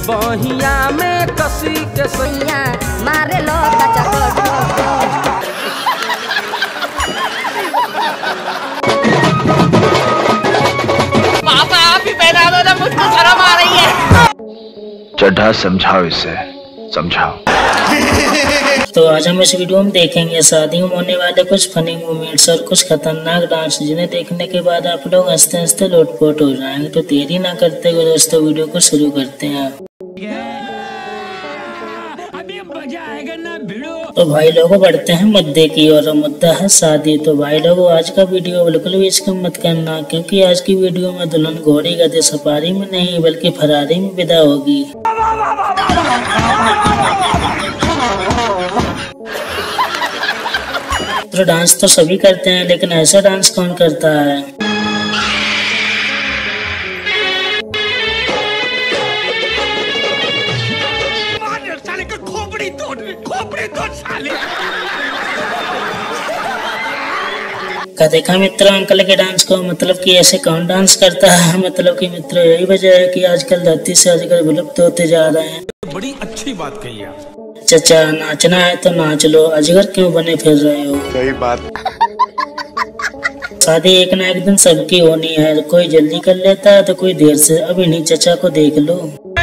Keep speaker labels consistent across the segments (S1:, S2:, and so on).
S1: बहिया में कसी के सैया
S2: मारे लो कचा
S3: पापा आप ही पहना दो ना, मुझको शर्म आ रही है।
S4: चड्ढा समझाओ इसे, समझाओ।
S5: तो आज हम इस वीडियो में देखेंगे शादियों में होने वाले कुछ फनी मोमेंट्स और कुछ खतरनाक डांस, जिन्हें देखने के बाद आप लोग हंसते हंसते लोटपोट हो जाएंगे। तो देरी ना करते हुए दोस्तों वीडियो को शुरू करते हैं। तो भाई लोगों बढ़ते हैं मुद्दे की और मुद्दा है शादी। तो भाई लोगों आज का वीडियो बिल्कुल भी स्किप मत करना, क्योंकि आज की वीडियो में दुल्हन घोड़ी गधे सफारी में नहीं बल्कि फरारी में विदा होगी। तो डांस तो सभी करते हैं, लेकिन ऐसा डांस कौन करता है? का देखा मित्र अंकल के डांस को, मतलब कि ऐसे कौन डांस करता है? मतलब कि मित्र यही वजह है कि आजकल धरती से अजगर विलुप्त होते जा रहे हैं।
S1: बड़ी अच्छी बात कही आप।
S5: चचा नाचना है तो नाच लो, अजगर क्यों बने फिर रहे हो?
S4: सही बात।
S5: शादी एक ना एक दिन सबकी होनी है, कोई जल्दी कर लेता है तो कोई देर से। अब इन्हीं चचा को देख लो।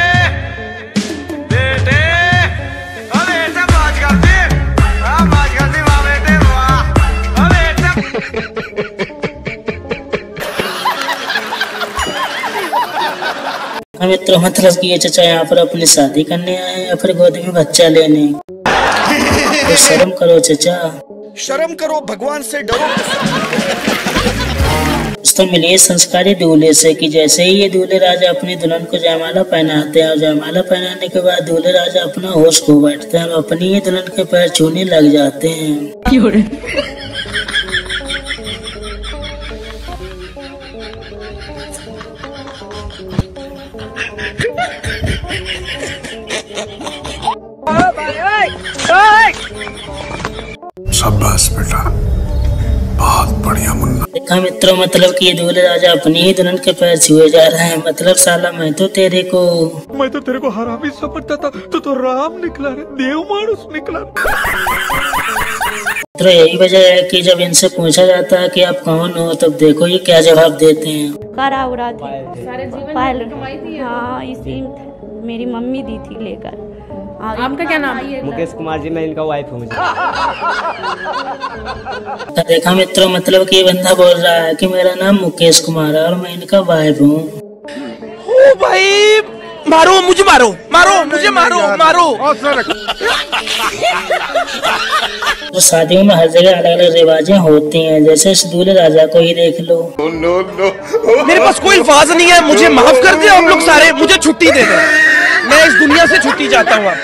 S5: मित्रों मतलब कि ये चचा यहाँ पर अपनी शादी करने आए या फिर गोद में बच्चा लेने? तो शर्म करो चचा,
S6: शर्म करो, भगवान से डरो।
S5: तो मिलिए संस्कारी दूल्हे से कि जैसे ही ये दूल्हे राजा अपनी दुल्हन को जयमाला पहनाते हैं और जयमाला पहनाने के बाद दूल्हे राजा अपना होश खो बैठते हैं और अपनी ही दुल्हन के पैर छूने लग जाते हैं।
S7: शाबाश बेटा, बहुत बढ़िया मुन्ना।
S5: देखा मित्रों मतलब कि ये दूल्हे राजा अपनी ही दुल्हन के पैर छुए जा रहे हैं। मतलब साला मैं तो तेरे को हरामी समझता था, तो राम निकला रे, देव मानुस निकला। तो यही वजह है कि जब इनसे पूछा जाता है कि आप कौन हो, तब देखो ये क्या जवाब देते हैं।
S8: करा उड़ा थी सारे जीवन। हाँ इसी मेरी मम्मी दी थी लेकर। आपका क्या नाम है?
S9: मुकेश कुमार जी, मैं इनका वाइफ हूँ।
S5: देखा मित्रों मतलब कि ये बंदा बोल रहा है कि मेरा नाम मुकेश कुमार है और मैं इनका वाइफ हूँ।
S6: ओ भाई मारो मुझे, मारो मारो मुझे, मारो मारो।
S5: तो शादियों में हर जगह अलग अलग रिवाजें होती हैं, जैसे इस दूल्हे राजा को ही देख लो।
S6: मेरे पास कोई अल्फाज नहीं है, मुझे माफ कर दे आप लोग सारे, मुझे छुट्टी दे दे, मैं इस दुनिया से छुट्टी चाहता हूँ।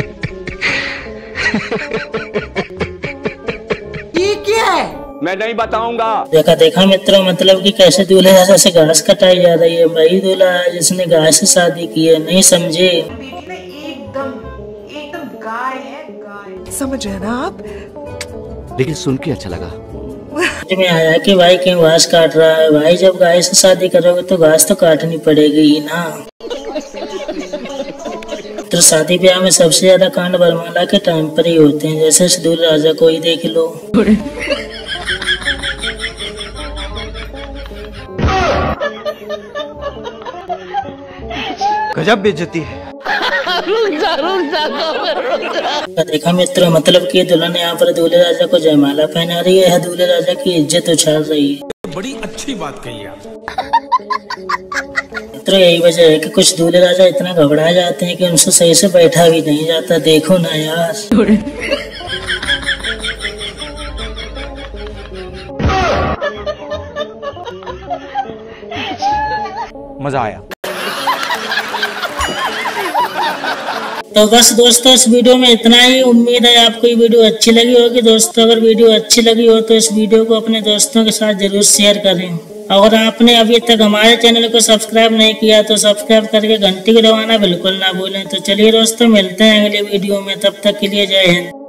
S3: ये क्या है?
S9: मैं नहीं बताऊंगा।
S5: देखा मित्रों मतलब कि कैसे दूल्हे राजा से घास कटाई जा रही है। वही दूल्हा है जिसने गाय से शादी की है, नहीं समझे?
S3: एकदम गाय है, गाय। समझ रहे ना आप?
S9: लेकिन सुन के अच्छा लगा।
S5: समझ में आया कि भाई क्यों घास काट रहा है। भाई जब गाय से शादी करोगे तो घास तो काटनी पड़ेगी ही ना। तो शादी ब्याह में सबसे ज्यादा कांड वरमाला के टाइम पर ही होते हैं, जैसे इस दूल्हे राजा को ही देख लो।
S6: गजब बेइज्जती है।
S5: देखा मित्रों मतलब कि दुल्हन यहाँ पर दूल्हे राजा को जयमाला पहना रही है, दूल्हे राजा की इज्जत उछाल रही है।
S1: बड़ी अच्छी बात कही आप।
S5: मित्रों यही वजह है कि कुछ दूल्हे राजा इतना घबरा जाते हैं कि उनसे सही से बैठा भी नहीं जाता। देखो ना यार।
S6: मजा आया।
S5: तो बस दोस्तों इस वीडियो में इतना ही। उम्मीद है आपको ये वीडियो अच्छी लगी होगी। दोस्तों अगर वीडियो अच्छी लगी हो तो इस वीडियो को अपने दोस्तों के साथ जरूर शेयर करें। अगर आपने अभी तक हमारे चैनल को सब्सक्राइब नहीं किया तो सब्सक्राइब करके घंटी को दबाना बिल्कुल ना भूलें। तो चलिए दोस्तों मिलते हैं अगले वीडियो में, तब तक के लिए जय हिंद।